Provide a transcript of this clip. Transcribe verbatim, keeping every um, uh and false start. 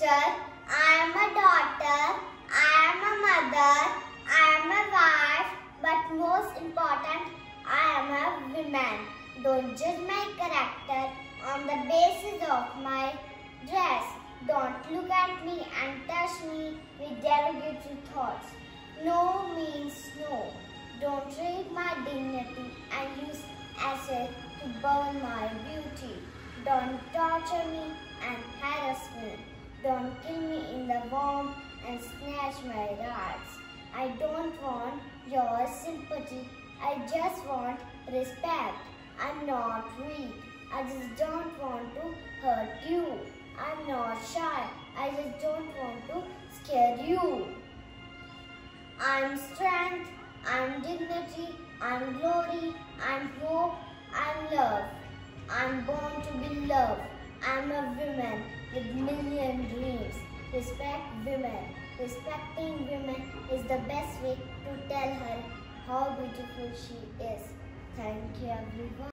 sister, I am a daughter, I am a mother, I am a wife, but most important, I am a woman. Don't judge my character on the basis of my dress. Don't look at me and touch me with derogatory thoughts. No means no. Don't treat my dignity and use acid to burn my beauty. Don't torture me and harass me. Don't kill me in the womb and snatch my rights. I don't want your sympathy. I just want respect. I'm not weak. I just don't want to hurt you. I'm not shy. I just don't want to scare you. I'm strength. I'm dignity. I'm glory. I'm hope. I'm love. I'm born to be loved. I'm a woman with million dreams. Respect women. Respecting women is the best way to tell her how beautiful she is. Thank you, everyone.